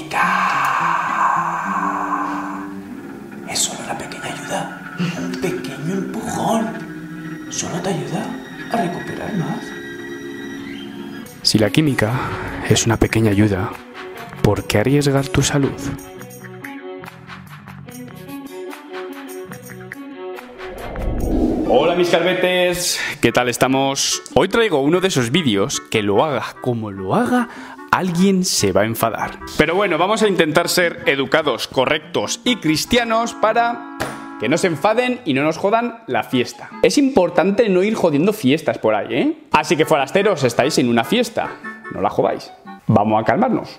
química es solo una pequeña ayuda, un pequeño empujón. Solo te ayuda a recuperar más. Si la química es una pequeña ayuda, ¿por qué arriesgar tu salud? Hola mis calvetes, ¿qué tal estamos? Hoy traigo uno de esos vídeos que lo haga como lo haga, alguien se va a enfadar. Pero bueno, vamos a intentar ser educados, correctos y cristianos para que no se enfaden y no nos jodan la fiesta. Es importante no ir jodiendo fiestas por ahí, ¿eh? Así que forasteros, estáis en una fiesta, no la jodáis. Vamos a calmarnos.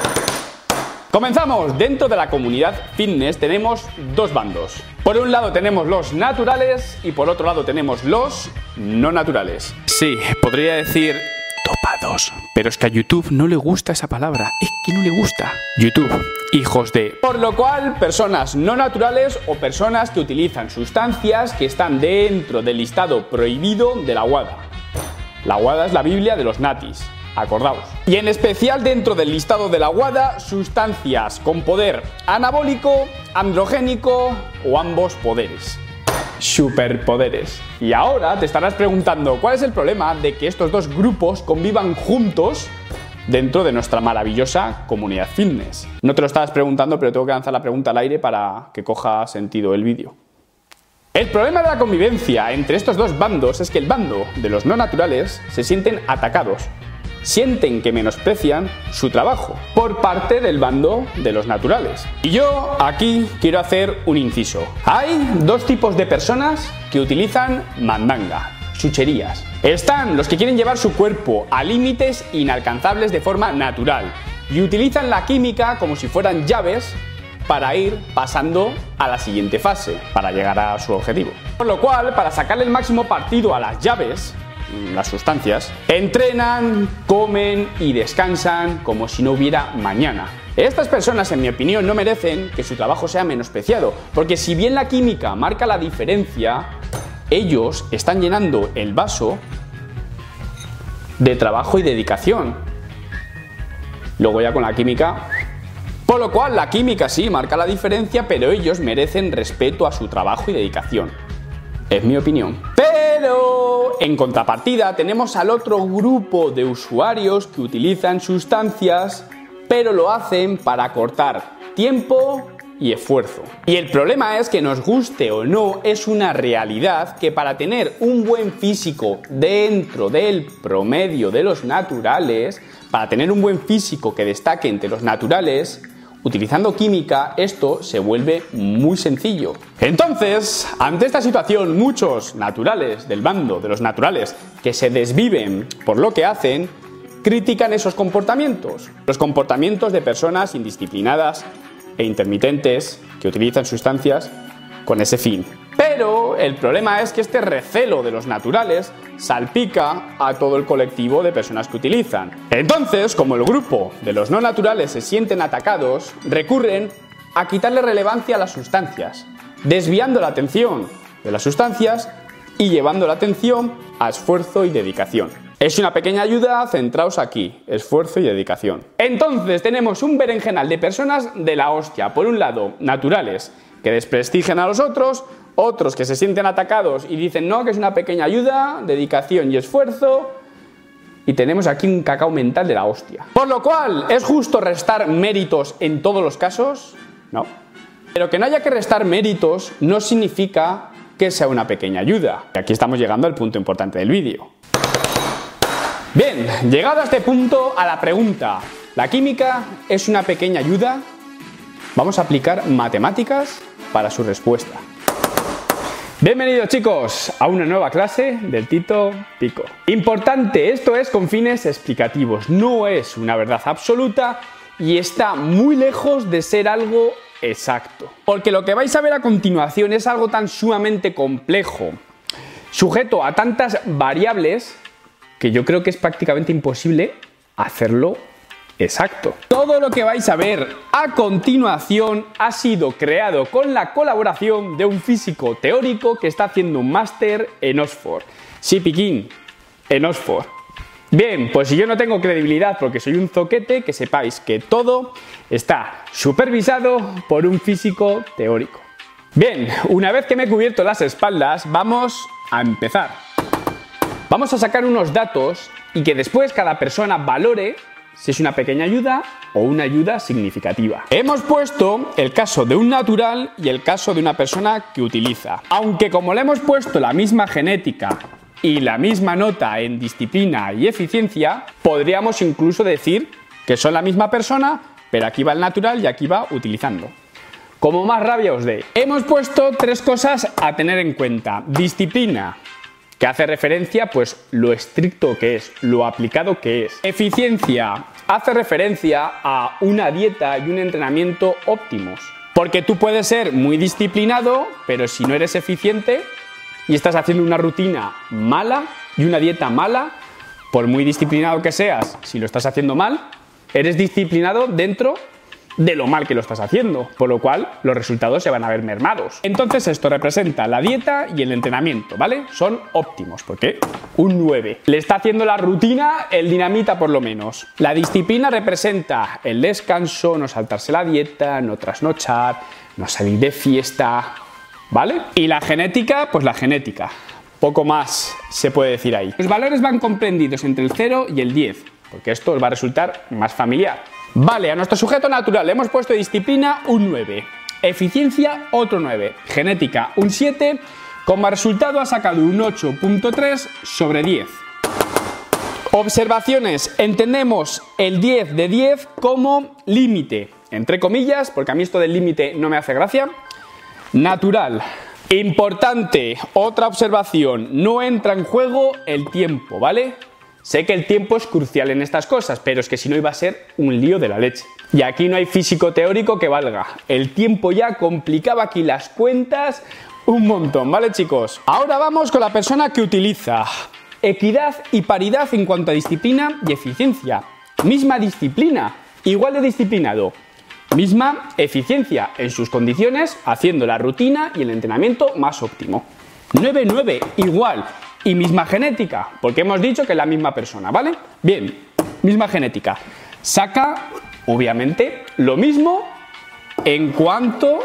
Comenzamos. Dentro de la comunidad fitness tenemos dos bandos. Por un lado tenemos los naturales y por otro lado tenemos los no naturales. Sí, podría decir topados, pero es que a YouTube no le gusta esa palabra. Es que no le gusta. YouTube, hijos de... Por lo cual, personas no naturales o personas que utilizan sustancias que están dentro del listado prohibido de la WADA. La WADA es la Biblia de los natis. Acordaos. Y en especial dentro del listado de la WADA, sustancias con poder anabólico, androgénico o ambos poderes. Superpoderes. Y ahora te estarás preguntando cuál es el problema de que estos dos grupos convivan juntos dentro de nuestra maravillosa comunidad fitness. No te lo estabas preguntando, pero tengo que lanzar la pregunta al aire para que coja sentido el vídeo. El problema de la convivencia entre estos dos bandos es que el bando de los no naturales se sienten atacados. Sienten que menosprecian su trabajo por parte del bando de los naturales. Y yo aquí quiero hacer un inciso. Hay dos tipos de personas que utilizan mandanga, chucherías. Están los que quieren llevar su cuerpo a límites inalcanzables de forma natural y utilizan la química como si fueran llaves para ir pasando a la siguiente fase, para llegar a su objetivo. Por lo cual, para sacarle el máximo partido a las llaves, las sustancias, entrenan, comen y descansan como si no hubiera mañana. Estas personas, en mi opinión, no merecen que su trabajo sea menospreciado, porque si bien la química marca la diferencia, ellos están llenando el vaso de trabajo y dedicación. Luego ya con la química... Por lo cual la química sí marca la diferencia, pero ellos merecen respeto a su trabajo y dedicación. Es mi opinión. Pero en contrapartida tenemos al otro grupo de usuarios que utilizan sustancias, pero lo hacen para cortar tiempo y esfuerzo. Y el problema es que nos guste o no, es una realidad que para tener un buen físico dentro del promedio de los naturales, para tener un buen físico que destaque entre los naturales, utilizando química, esto se vuelve muy sencillo. Entonces, ante esta situación, muchos naturales del bando de los naturales que se desviven por lo que hacen, critican esos comportamientos. Los comportamientos de personas indisciplinadas e intermitentes que utilizan sustancias con ese fin. Pero el problema es que este recelo de los naturales salpica a todo el colectivo de personas que utilizan. Entonces, como el grupo de los no naturales se sienten atacados, recurren a quitarle relevancia a las sustancias, desviando la atención de las sustancias y llevando la atención a esfuerzo y dedicación. Es una pequeña ayuda, centraos aquí, esfuerzo y dedicación. Entonces tenemos un berenjenal de personas de la hostia. Por un lado, naturales que desprestigian a los otros que se sienten atacados y dicen no, que es una pequeña ayuda, dedicación y esfuerzo. Y tenemos aquí un cacao mental de la hostia. Por lo cual, ¿es justo restar méritos en todos los casos? No. Pero que no haya que restar méritos no significa que sea una pequeña ayuda. Y aquí estamos llegando al punto importante del vídeo. Bien, llegado a este punto, a la pregunta, ¿la química es una pequeña ayuda? Vamos a aplicar matemáticas para su respuesta. Bienvenidos chicos a una nueva clase del Tito Pico. Importante, esto es con fines explicativos, no es una verdad absoluta y está muy lejos de ser algo exacto. Porque lo que vais a ver a continuación es algo tan sumamente complejo, sujeto a tantas variables, que yo creo que es prácticamente imposible hacerlo exacto. Todo lo que vais a ver a continuación ha sido creado con la colaboración de un físico teórico que está haciendo un máster en Oxford. Sí, Piquín, en Oxford. Bien, pues si yo no tengo credibilidad porque soy un zoquete, que sepáis que todo está supervisado por un físico teórico. Bien, una vez que me he cubierto las espaldas, vamos a empezar. Vamos a sacar unos datos y que después cada persona valore si es una pequeña ayuda o una ayuda significativa. Hemos puesto el caso de un natural y el caso de una persona que utiliza. Aunque como le hemos puesto la misma genética y la misma nota en disciplina y eficiencia, podríamos incluso decir que son la misma persona, pero aquí va el natural y aquí va utilizando. Como más rabia os dé. Hemos puesto 3 cosas a tener en cuenta. Disciplina, que hace referencia pues lo estricto que es, lo aplicado que es. Eficiencia, hace referencia a una dieta y un entrenamiento óptimos. Porque tú puedes ser muy disciplinado, pero si no eres eficiente y estás haciendo una rutina mala y una dieta mala, por muy disciplinado que seas, si lo estás haciendo mal, eres disciplinado dentro de lo mal que lo estás haciendo, por lo cual los resultados se van a ver mermados. Entonces esto representa la dieta y el entrenamiento, ¿vale? Son óptimos, porque un 9. Le está haciendo la rutina el dinamita por lo menos. La disciplina representa el descanso, no saltarse la dieta, no trasnochar, no salir de fiesta, ¿vale? Y la genética, pues la genética. Poco más se puede decir ahí. Los valores van comprendidos entre el 0 y el 10, porque esto os va a resultar más familiar. Vale, a nuestro sujeto natural le hemos puesto disciplina un 9, eficiencia otro 9, genética un 7, como resultado ha sacado un 8.3 sobre 10. Observaciones, entendemos el 10 de 10 como límite, entre comillas, porque a mí esto del límite no me hace gracia. Natural. Importante, otra observación, no entra en juego el tiempo, ¿vale? Sé que el tiempo es crucial en estas cosas, pero es que si no iba a ser un lío de la leche. Y aquí no hay físico teórico que valga. El tiempo ya complicaba aquí las cuentas un montón, ¿vale, chicos? Ahora vamos con la persona que utiliza equidad y paridad en cuanto a disciplina y eficiencia. Misma disciplina, igual de disciplinado. Misma eficiencia en sus condiciones, haciendo la rutina y el entrenamiento más óptimo. 9-9, igual. Y misma genética, porque hemos dicho que es la misma persona, ¿vale? Bien, misma genética. Saca, obviamente, lo mismo en cuanto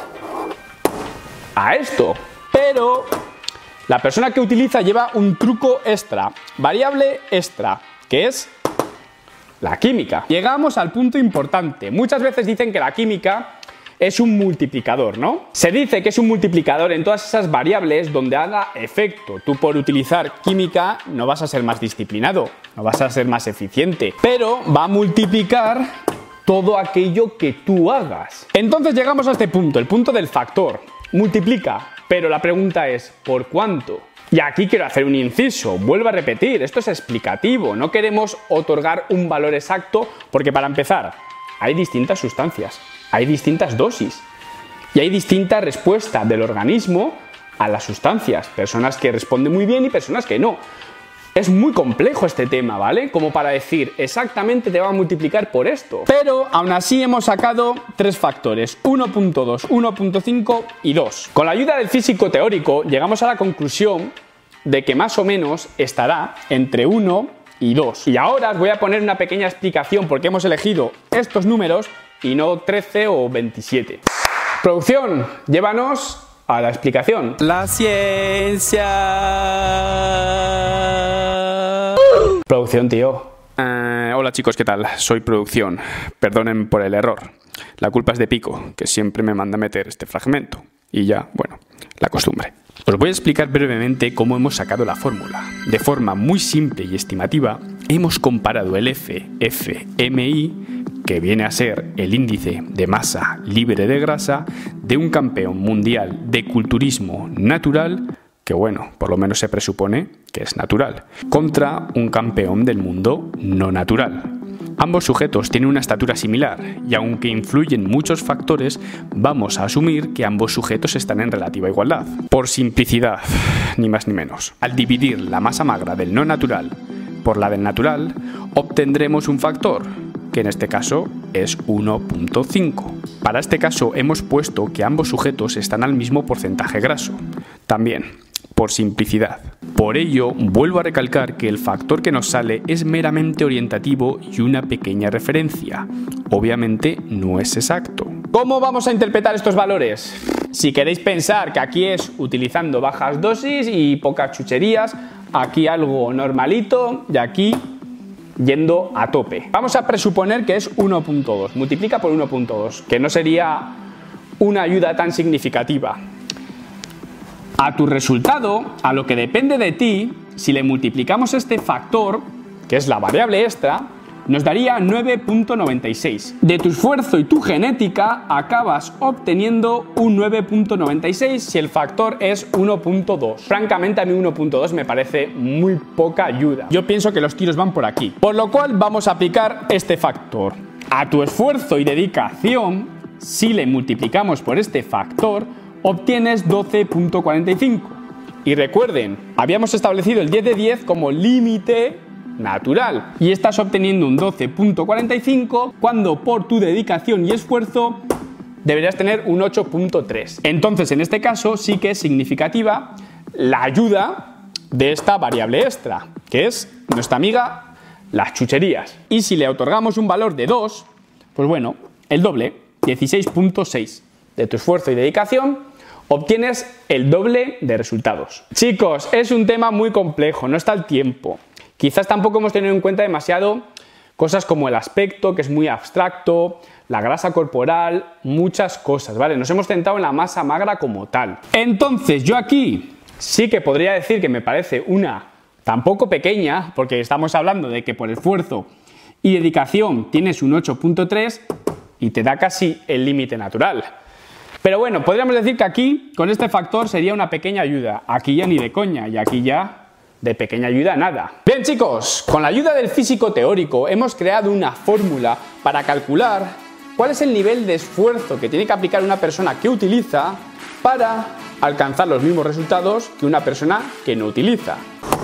a esto. Pero la persona que utiliza lleva un truco extra, variable extra, que es la química. Llegamos al punto importante. Muchas veces dicen que la química es un multiplicador, ¿no? Se dice que es un multiplicador en todas esas variables donde haga efecto. Tú por utilizar química no vas a ser más disciplinado, no vas a ser más eficiente, pero va a multiplicar todo aquello que tú hagas. Entonces llegamos a este punto, el punto del factor. Multiplica, pero la pregunta es ¿por cuánto? Y aquí quiero hacer un inciso, vuelvo a repetir, esto es explicativo, no queremos otorgar un valor exacto porque para empezar hay distintas sustancias. Hay distintas dosis y hay distinta respuesta del organismo a las sustancias. Personas que responden muy bien y personas que no. Es muy complejo este tema, ¿vale? Como para decir exactamente te va a multiplicar por esto. Pero aún así hemos sacado 3 factores, 1.2, 1.5 y 2. Con la ayuda del físico teórico llegamos a la conclusión de que más o menos estará entre 1 y 2. Y ahora os voy a poner una pequeña explicación porque hemos elegido estos números y no 13 o 27. Producción, llévanos a la explicación. La ciencia. Producción, tío. Hola chicos, ¿qué tal? Soy producción. Perdonen por el error. La culpa es de Pico, que siempre me manda meter este fragmento. Y ya, bueno, la costumbre. Os voy a explicar brevemente cómo hemos sacado la fórmula. De forma muy simple y estimativa, hemos comparado el FMI, que viene a ser el índice de masa libre de grasa, de un campeón mundial de culturismo natural, que bueno, por lo menos se presupone que es natural, contra un campeón del mundo no natural. Ambos sujetos tienen una estatura similar y aunque influyen muchos factores, vamos a asumir que ambos sujetos están en relativa igualdad. Por simplicidad, ni más ni menos. Al dividir la masa magra del no natural por la del natural, obtendremos un factor, que en este caso es 1.5. Para este caso hemos puesto que ambos sujetos están al mismo porcentaje graso. También, por simplicidad, Por ello, vuelvo a recalcar que el factor que nos sale es meramente orientativo y una pequeña referencia. Obviamente no es exacto. ¿Cómo vamos a interpretar estos valores? Si queréis pensar que aquí es utilizando bajas dosis y pocas chucherías, aquí algo normalito y aquí yendo a tope. Vamos a presuponer que es 1.2, multiplica por 1.2, que no sería una ayuda tan significativa. A tu resultado, a lo que depende de ti, si le multiplicamos este factor, que es la variable extra, nos daría 9.96. De tu esfuerzo y tu genética acabas obteniendo un 9.96 si el factor es 1.2. Francamente a mí 1.2 me parece muy poca ayuda. Yo pienso que los tiros van por aquí. Por lo cual vamos a aplicar este factor. A tu esfuerzo y dedicación, si le multiplicamos por este factor, obtienes 12.45. Y recuerden, habíamos establecido el 10 de 10 como límite natural y estás obteniendo un 12.45 cuando por tu dedicación y esfuerzo deberías tener un 8.3. Entonces en este caso sí que es significativa la ayuda de esta variable extra, que es nuestra amiga las chucherías. Y si le otorgamos un valor de 2, pues bueno, el doble, 16.6 de tu esfuerzo y dedicación, obtienes el doble de resultados. Chicos, es un tema muy complejo, no está el tiempo. Quizás tampoco hemos tenido en cuenta demasiado cosas como el aspecto, que es muy abstracto, la grasa corporal, muchas cosas, ¿vale? Nos hemos centrado en la masa magra como tal. Entonces, yo aquí sí que podría decir que me parece una tampoco pequeña, porque estamos hablando de que por esfuerzo y dedicación tienes un 8.3 y te da casi el límite natural. Pero bueno, podríamos decir que aquí, con este factor, sería una pequeña ayuda. Aquí ya ni de coña, y aquí ya de pequeña ayuda nada. Bien chicos, con la ayuda del físico teórico hemos creado una fórmula para calcular cuál es el nivel de esfuerzo que tiene que aplicar una persona que utiliza para alcanzar los mismos resultados que una persona que no utiliza.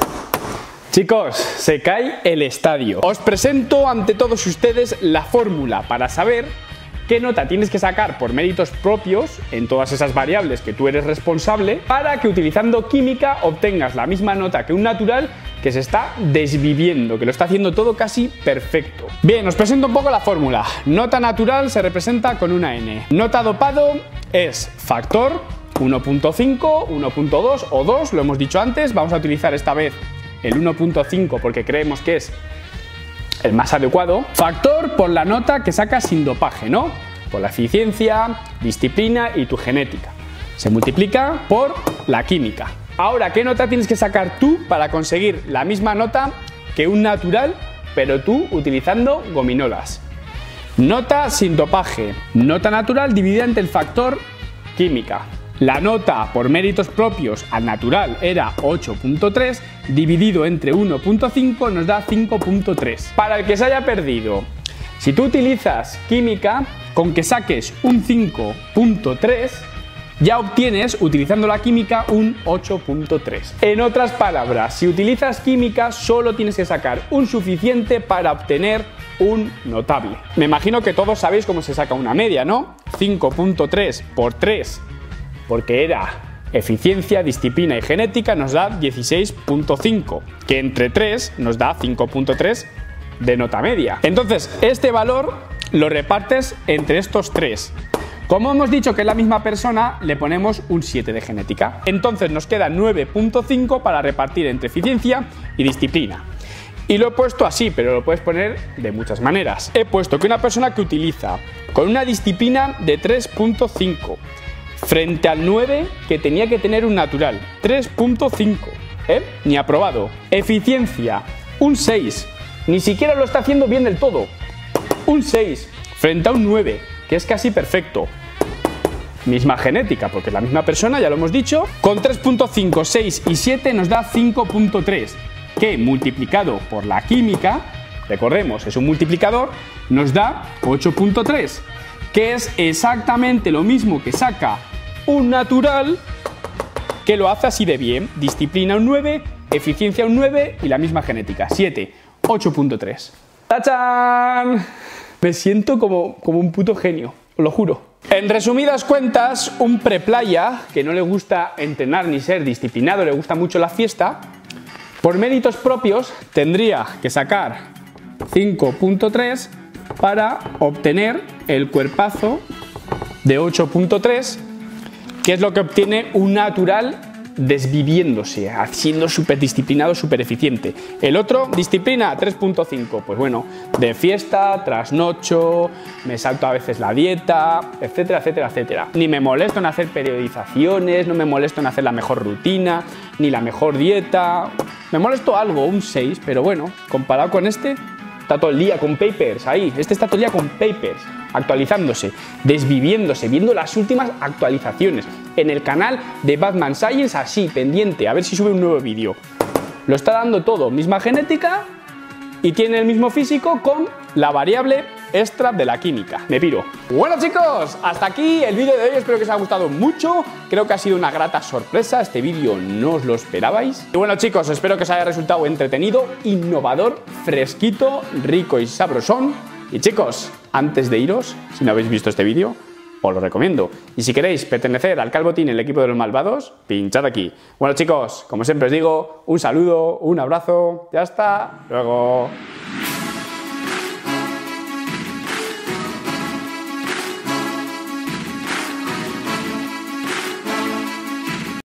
Chicos, se cae el estadio. Os presento ante todos ustedes la fórmula para saber qué nota tienes que sacar por méritos propios en todas esas variables que tú eres responsable para que utilizando química obtengas la misma nota que un natural que se está desviviendo, que lo está haciendo todo casi perfecto. Bien, os presento un poco la fórmula. Nota natural se representa con una N. Nota dopado es factor 1.5, 1.2 o 2, lo hemos dicho antes. Vamos a utilizar esta vez el 1.5 porque creemos que es el más adecuado. Factor por la nota que sacas sin dopaje, ¿no? Por la eficiencia, disciplina y tu genética. Se multiplica por la química. Ahora, ¿qué nota tienes que sacar tú para conseguir la misma nota que un natural, pero tú utilizando gominolas? Nota sin dopaje. Nota natural dividida entre el factor química. La nota por méritos propios al natural era 8.3, dividido entre 1.5 nos da 5.3. Para el que se haya perdido, si tú utilizas química, con que saques un 5.3, ya obtienes, utilizando la química, un 8.3. En otras palabras, si utilizas química, solo tienes que sacar un suficiente para obtener un notable. Me imagino que todos sabéis cómo se saca una media, ¿no? 5.3 por 3, porque era eficiencia, disciplina y genética, nos da 16.5, que entre 3 nos da 5.3 de nota media. Entonces, este valor lo repartes entre estos tres. Como hemos dicho que es la misma persona, le ponemos un 7 de genética. Entonces nos queda 9.5 para repartir entre eficiencia y disciplina. Y lo he puesto así, pero lo puedes poner de muchas maneras. He puesto que una persona que utiliza con una disciplina de 3.5 frente al 9 que tenía que tener un natural, 3.5, ni aprobado. Eficiencia, un 6, ni siquiera lo está haciendo bien del todo. Un 6 frente a un 9, que es casi perfecto. Misma genética, porque es la misma persona, ya lo hemos dicho. Con 3.5, 6 y 7 nos da 5.3, que multiplicado por la química, recordemos, es un multiplicador, nos da 8.3, que es exactamente lo mismo que saca un natural, que lo hace así de bien. Disciplina un 9, eficiencia un 9 y la misma genética, 7, 8.3. ¡Tachán! Me siento como un puto genio, os lo juro. En resumidas cuentas, un preplaya que no le gusta entrenar ni ser disciplinado, le gusta mucho la fiesta, Por méritos propios tendría que sacar 5.3 para obtener el cuerpazo de 8.3, que es lo que obtiene un natural desviviéndose, siendo súper disciplinado, súper eficiente. El otro, disciplina 3.5, pues bueno, de fiesta, trasnocho, me salto a veces la dieta, etcétera, etcétera, etcétera. Ni me molesto en hacer periodizaciones, no me molesto en hacer la mejor rutina, ni la mejor dieta. Me molesto algo, un 6, pero bueno, comparado con este, está todo el día con papers ahí. Este está todo el día con papers, actualizándose, desviviéndose, viendo las últimas actualizaciones. En el canal de Batman Science, así, pendiente, a ver si sube un nuevo vídeo. Lo está dando todo, misma genética y tiene el mismo físico con la variable extra de la química. Me piro. Bueno chicos, hasta aquí el vídeo de hoy, espero que os haya gustado mucho. Creo que ha sido una grata sorpresa, este vídeo no os lo esperabais. Y bueno chicos, espero que os haya resultado entretenido, innovador, fresquito, rico y sabrosón. Y chicos, antes de iros, si no habéis visto este vídeo, os lo recomiendo. Y si queréis pertenecer al Calvo Team, el equipo de los malvados, pinchad aquí. Bueno chicos, como siempre os digo, un saludo, un abrazo y hasta luego.